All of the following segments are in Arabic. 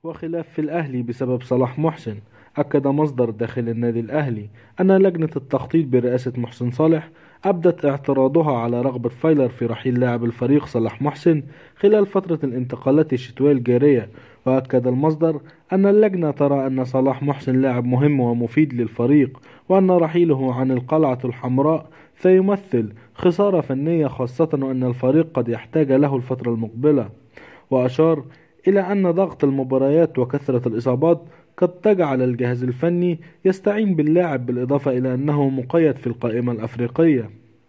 وخلاف في الأهلي بسبب صلاح محسن. أكد مصدر داخل النادي الأهلي أن لجنة التخطيط برئاسة محسن صالح أبدت اعتراضها على رغبة فايلر في رحيل لاعب الفريق صلاح محسن خلال فترة الانتقالات الشتوية الجارية. وأكد المصدر أن اللجنة ترى أن صلاح محسن لاعب مهم ومفيد للفريق، وأن رحيله عن القلعة الحمراء سيمثل خسارة فنية، خاصة وأن الفريق قد يحتاج له الفترة المقبلة. وأشار إلى أن ضغط المباريات وكثرة الإصابات قد تجعل الجهاز الفني يستعين باللاعب، بالإضافة إلى أنه مقيد في القائمة الأفريقية.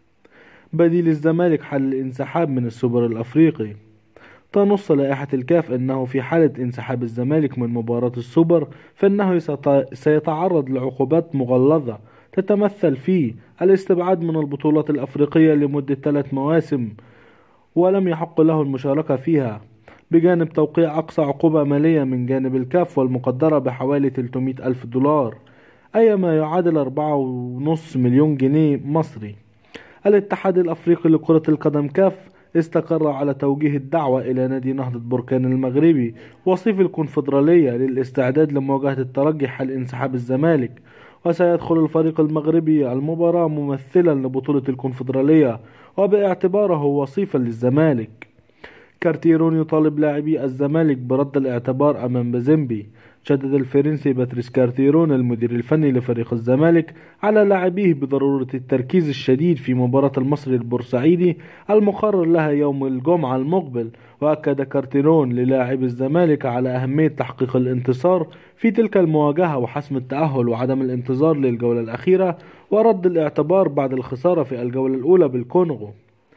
بديل الزمالك حل الانسحاب من السوبر الأفريقي. تنص لائحة الكاف أنه في حالة انسحاب الزمالك من مباراة السوبر فإنه سيتعرض لعقوبات مغلظة تتمثل في الاستبعاد من البطولات الأفريقية لمدة 3 مواسم ولم يحق له المشاركة فيها، بجانب توقيع أقصى عقوبة مالية من جانب الكاف والمقدرة بحوالي 300 ألف دولار، أي ما يعادل 4.5 مليون جنيه مصري. الاتحاد الأفريقي لكرة القدم كاف استقر على توجيه الدعوة إلى نادي نهضة بركان المغربي وصيف الكونفدرالية للاستعداد لمواجهة الترجي حال انسحاب الزمالك. وسيدخل الفريق المغربي المباراة ممثلا لبطولة الكونفدرالية وباعتباره وصيفا للزمالك. كارتيرون يطالب لاعبي الزمالك برد الاعتبار أمام بازيمبي. شدد الفرنسي باتريس كارتيرون المدير الفني لفريق الزمالك على لاعبيه بضرورة التركيز الشديد في مباراة المصري البورسعيدي المقرر لها يوم الجمعة المقبل. وأكد كارتيرون للاعبي الزمالك على أهمية تحقيق الانتصار في تلك المواجهة وحسم التأهل وعدم الانتظار للجولة الأخيرة ورد الاعتبار بعد الخسارة في الجولة الأولى بالكونغو.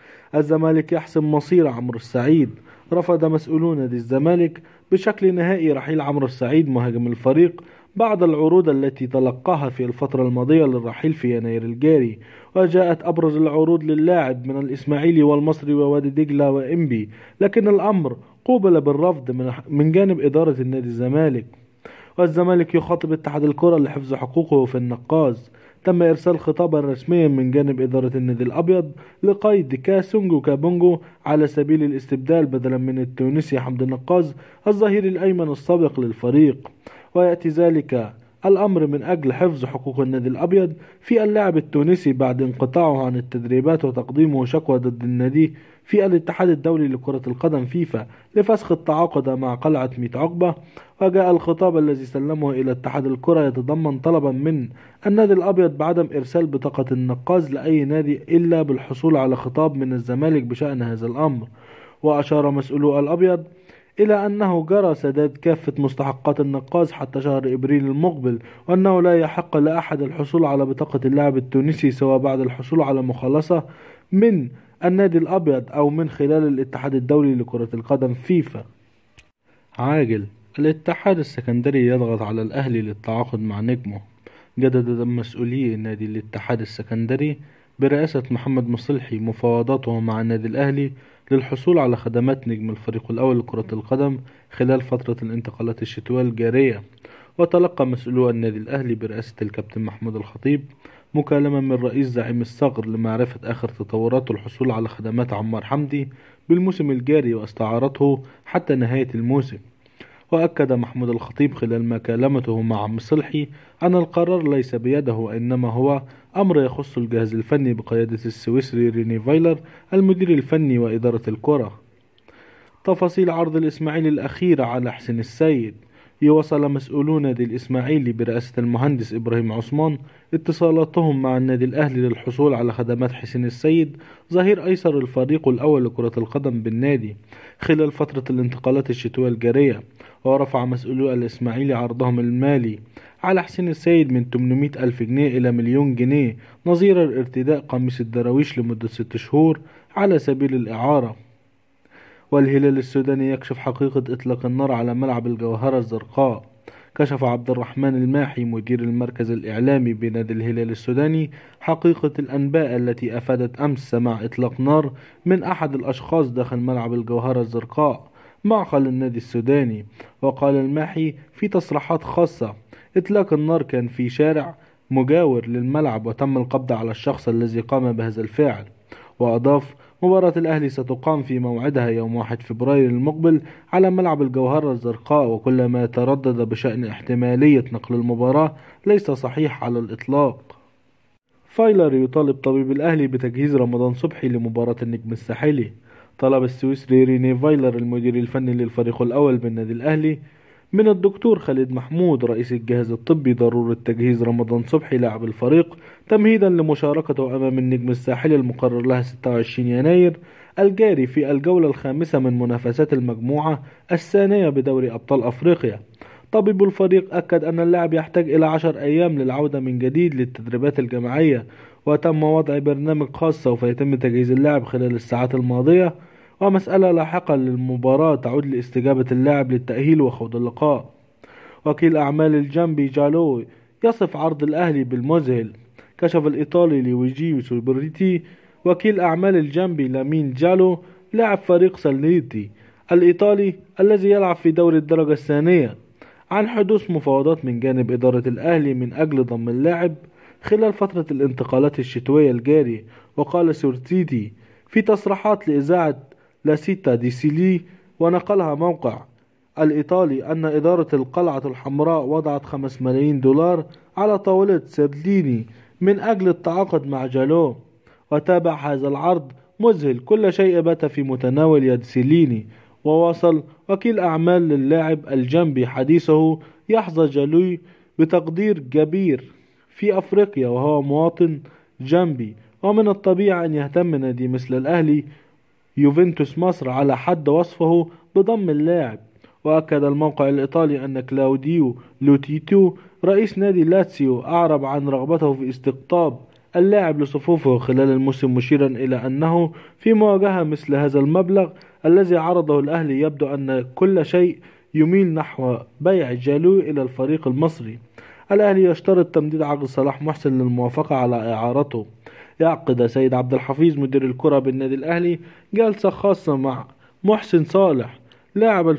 الزمالك يحسم مصير عمرو السعيد. رفض مسؤولون نادي الزمالك بشكل نهائي رحيل عمرو السعيد مهاجم الفريق بعد العروض التي تلقاها في الفترة الماضية للرحيل في يناير الجاري. وجاءت أبرز العروض للاعب من الإسماعيلي والمصري ووادي دجلة وإنبي، لكن الأمر قوبل بالرفض من جانب إدارة النادي الزمالك. والزمالك يخاطب اتحاد الكرة لحفظ حقوقه في النقاز. تم إرسال خطابا رسميا من جانب إدارة النادي الأبيض لقيد كاسونجو كابونجو على سبيل الاستبدال بدلا من التونسي حمد النقاز الظهير الأيمن السابق للفريق. ويأتي ذلك الأمر من أجل حفظ حقوق النادي الأبيض في اللاعب التونسي بعد انقطاعه عن التدريبات وتقديمه شكوى ضد النادي في الاتحاد الدولي لكرة القدم فيفا لفسخ التعاقد مع قلعة ميت عقبة. وجاء الخطاب الذي سلمه إلى اتحاد الكرة يتضمن طلبا من النادي الأبيض بعدم إرسال بطاقة النقاز لأي نادي إلا بالحصول على خطاب من الزمالك بشأن هذا الأمر. وأشار مسؤولو الأبيض إلى أنه جرى سداد كافة مستحقات النقاز حتى شهر إبريل المقبل، وأنه لا يحق لأحد الحصول على بطاقة اللاعب التونسي سواء بعد الحصول على مخالصة من النادي الأبيض أو من خلال الاتحاد الدولي لكرة القدم فيفا. عاجل. الاتحاد السكندري يضغط على الأهلي للتعاقد مع نجمه. جدد مسؤولي نادي الاتحاد السكندري برئاسة محمد مصلحي مفاوضاته مع النادي الأهلي للحصول على خدمات نجم الفريق الأول لكرة القدم خلال فترة الانتقالات الشتوية الجارية. وتلقى مسؤولو النادي الأهلي برئاسة الكابتن محمود الخطيب مكالمة من رئيس زعيم الصقر لمعرفة آخر تطورات الحصول على خدمات عمار حمدي بالموسم الجاري واستعارته حتى نهاية الموسم. وأكد محمود الخطيب خلال مكالمته مع مصلحي أن القرار ليس بيده، وإنما هو أمر يخص الجهاز الفني بقيادة السويسري ريني فايلر المدير الفني وإدارة الكرة. تفاصيل عرض الإسماعيلي الأخيرة على حسين السيد. يواصل مسؤولون نادي الإسماعيلي برئاسة المهندس إبراهيم عثمان اتصالاتهم مع النادي الأهلي للحصول على خدمات حسين السيد ظهير أيسر الفريق الأول لكرة القدم بالنادي خلال فترة الانتقالات الشتوية الجارية. ورفع مسؤولو الإسماعيلي عرضهم المالي على حسين السيد من 800 ألف جنيه إلى مليون جنيه نظير ارتداء قميص الدراويش لمدة 6 شهور على سبيل الإعارة. والهلال السوداني يكشف حقيقة إطلاق النار على ملعب الجوهرة الزرقاء. كشف عبد الرحمن الماحي مدير المركز الإعلامي بنادي الهلال السوداني حقيقة الأنباء التي أفادت أمس سماع إطلاق نار من أحد الأشخاص داخل ملعب الجوهرة الزرقاء معقل النادي السوداني. وقال الماحي في تصريحات خاصة إطلاق النار كان في شارع مجاور للملعب وتم القبض على الشخص الذي قام بهذا الفعل. وأضاف مباراة الأهلي ستقام في موعدها يوم 1 فبراير المقبل على ملعب الجوهرة الزرقاء، وكل ما تردد بشأن احتمالية نقل المباراة ليس صحيح على الإطلاق. فايلر يطالب طبيب الأهلي بتجهيز رمضان صبحي لمباراة النجم الساحلي. طلب السويسري ريني فايلر المدير الفني للفريق الأول بالنادي الأهلي من الدكتور خالد محمود رئيس الجهاز الطبي ضرورة تجهيز رمضان صبحي لاعب الفريق تمهيدا لمشاركته أمام النجم الساحلي المقرر لها 26 يناير الجاري في الجولة الخامسة من منافسات المجموعة الثانية بدوري أبطال أفريقيا. طبيب الفريق أكد أن اللاعب يحتاج إلى 10 أيام للعودة من جديد للتدريبات الجماعية، وتم وضع برنامج خاص سوف يتم تجهيز اللاعب خلال الساعات الماضية، ومسألة لاحقة للمباراة تعود لاستجابة اللاعب للتأهيل وخوض اللقاء. وكيل أعمال الجنبي جالو يصف عرض الأهلي بالمذهل. كشف الإيطالي لويجي سوبريتي وكيل أعمال الجنبي لامين جالو لاعب فريق سالنيتي الإيطالي الذي يلعب في دوري الدرجة الثانية عن حدوث مفاوضات من جانب إدارة الأهلي من أجل ضم اللاعب خلال فترة الانتقالات الشتوية الجاري. وقال سورتيتي في تصريحات لإذاعة لاسيتا دي سيلي ونقلها موقع الإيطالي أن إدارة القلعة الحمراء وضعت 5 ملايين دولار على طاولة سيرليني من أجل التعاقد مع جالو. وتابع هذا العرض مذهل، كل شيء بات في متناول يد سيليني. وواصل وكيل أعمال للاعب الجنبي حديثه يحظى جالوي بتقدير كبير في أفريقيا وهو مواطن جنبي، ومن الطبيعي أن يهتم نادي مثل الأهلي يوفنتوس مصر على حد وصفه بضم اللاعب. وأكد الموقع الإيطالي أن كلاوديو لوتيتو رئيس نادي لاتسيو أعرب عن رغبته في استقطاب اللاعب لصفوفه خلال الموسم، مشيرا إلى أنه في مواجهة مثل هذا المبلغ الذي عرضه الأهلي يبدو أن كل شيء يميل نحو بيع جالو إلى الفريق المصري. الأهلي يشترط تمديد عقد صلاح محسن للموافقة على إعارته. يعقد سيد عبد الحفيظ مدير الكرة بالنادي الأهلي جلسة خاصة مع محسن صالح لاعب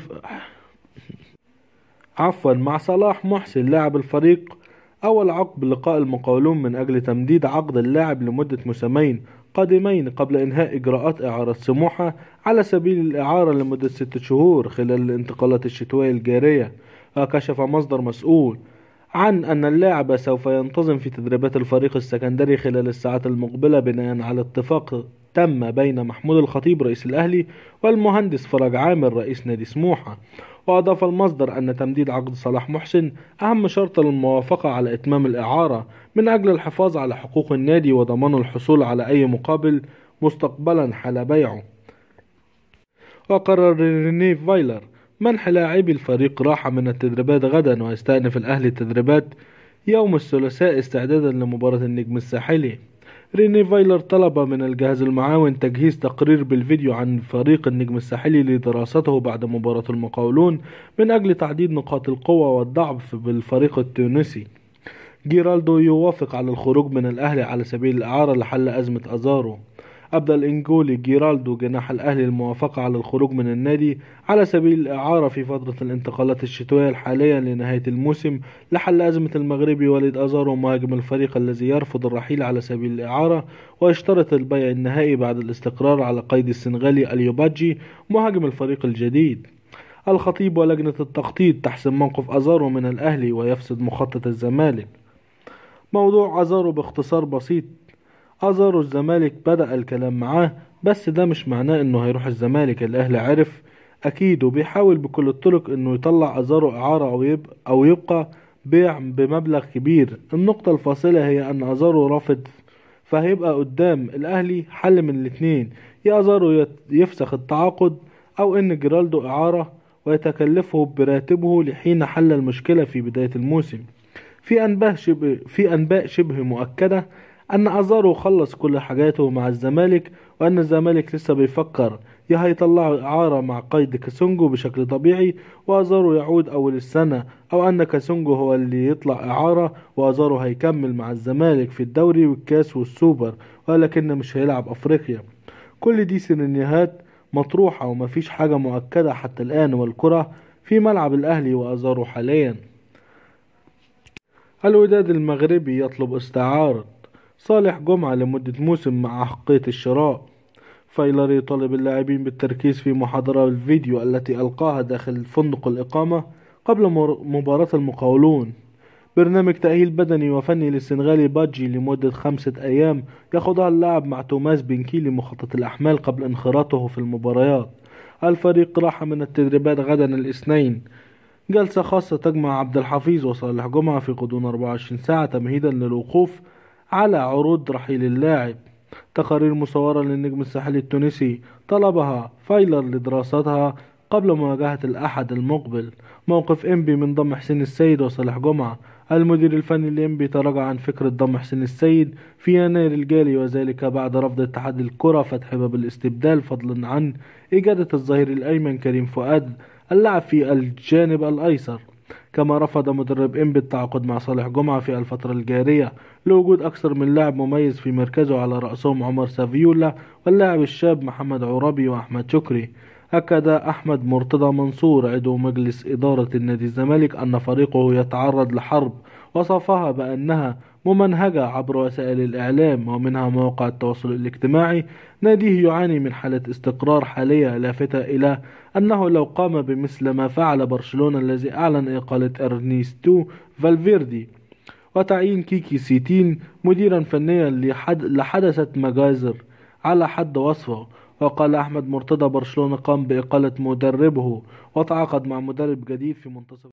مع صلاح محسن لاعب الفريق أول عقب لقاء المقاولون من أجل تمديد عقد اللاعب لمدة موسمين قادمين قبل إنهاء إجراءات إعارة سموحة على سبيل الإعارة لمدة 6 شهور خلال الانتقالات الشتوية الجارية. وكشف مصدر مسؤول عن أن اللاعب سوف ينتظم في تدريبات الفريق السكندري خلال الساعات المقبلة بناء على اتفاق تم بين محمود الخطيب رئيس الأهلي والمهندس فرج عامر رئيس نادي سموحة. وأضاف المصدر أن تمديد عقد صلاح محسن أهم شرط للموافقة على إتمام الإعارة من أجل الحفاظ على حقوق النادي وضمان الحصول على أي مقابل مستقبلا حال بيعه. وقرر ريني فايلر منح لاعبي الفريق راحة من التدريبات غدا، ويستأنف الأهلي التدريبات يوم الثلاثاء استعدادا لمباراة النجم الساحلي. ريني فايلر طلب من الجهاز المعاون تجهيز تقرير بالفيديو عن فريق النجم الساحلي لدراسته بعد مباراة المقاولون من أجل تعديد نقاط القوة والضعف بالفريق التونسي. جيرالدو يوافق على الخروج من الأهلي على سبيل الإعارة لحل أزمة أزارو. أبدى الإنجولي جيرالدو جناح الأهلي الموافقة على الخروج من النادي على سبيل الإعارة في فترة الانتقالات الشتوية الحالية لنهاية الموسم لحل أزمة المغربي وليد أزارو مهاجم الفريق الذي يرفض الرحيل على سبيل الإعارة، ويشترط البيع النهائي بعد الاستقرار على قيد السنغالي اليوباجي مهاجم الفريق الجديد. الخطيب ولجنة التخطيط تحسم موقف أزارو من الأهلي ويفسد مخطط الزمالك. موضوع أزارو باختصار بسيط، أزارو الزمالك بدأ الكلام معاه، بس ده مش معناه انه هيروح الزمالك. الأهلي عرف اكيد وبيحاول بكل الطرق انه يطلع أزارو إعارة او يبقى بيع بمبلغ كبير. النقطة الفاصلة هي ان أزارو رافض، فهيبقى قدام الأهلي حل من الاتنين: يا أزارو يفسخ التعاقد او ان جيرالدو إعارة ويتكلفه براتبه لحين حل المشكلة في بداية الموسم. في أنباء شبه مؤكدة أن أزارو خلص كل حاجاته مع الزمالك، وأن الزمالك لسه بيفكر يا هيطلعوا إعارة مع قيد كاسونجو بشكل طبيعي وأزارو يعود أول السنة، أو أن كاسونجو هو اللي يطلع إعارة وأزارو هيكمل مع الزمالك في الدوري والكاس والسوبر، ولكن مش هيلعب أفريقيا. كل دي سيناريوهات مطروحة ومفيش حاجة مؤكدة حتى الآن، والكرة في ملعب الأهلي وأزارو حاليا. الوداد المغربي يطلب استعارة صالح جمعة لمدة موسم مع أحقية الشراء. فايلر يطالب اللاعبين بالتركيز في محاضرة الفيديو التي ألقاها داخل فندق الإقامة قبل مباراة المقاولون. برنامج تأهيل بدني وفني للسنغالي بادجي لمدة 5 أيام يخوضها اللاعب مع توماس بنكي لمخطط الأحمال قبل انخراطه في المباريات. الفريق راح من التدريبات غدا الاثنين. جلسة خاصة تجمع عبد الحفيظ وصالح جمعة في غضون 24 ساعة تمهيدا للوقوف على عروض رحيل اللاعب. تقارير مصورة للنجم الساحلي التونسي طلبها فايلر لدراستها قبل مواجهة الأحد المقبل. موقف إنبي من ضم حسين السيد وصالح جمعة. المدير الفني لإنبي تراجع عن فكرة ضم حسين السيد في يناير الجاري، وذلك بعد رفض اتحاد الكرة فتح باب الاستبدال فضلا عن إجادة الظهير الأيمن كريم فؤاد اللعب في الجانب الأيسر. كما رفض مدرب إنبي التعاقد مع صالح جمعة في الفترة الجارية لوجود أكثر من لاعب مميز في مركزه، على رأسهم عمر سافيولا واللاعب الشاب محمد عرابي وأحمد شكري. أكد أحمد مرتضى منصور عضو مجلس إدارة النادي الزمالك أن فريقه يتعرض لحرب وصفها بأنها ممنهجة عبر وسائل الإعلام ومنها مواقع التواصل الاجتماعي. ناديه يعاني من حالة استقرار حالية، لافتة إلى أنه لو قام بمثل ما فعل برشلونة الذي أعلن إقالة إرنيستو فالفيردي وتعيين كيكي سيتين مديرا فنيا لحدثت مجازر على حد وصفه. وقال أحمد مرتضى برشلونة قام بإقالة مدربه وتعاقد مع مدرب جديد في منتصف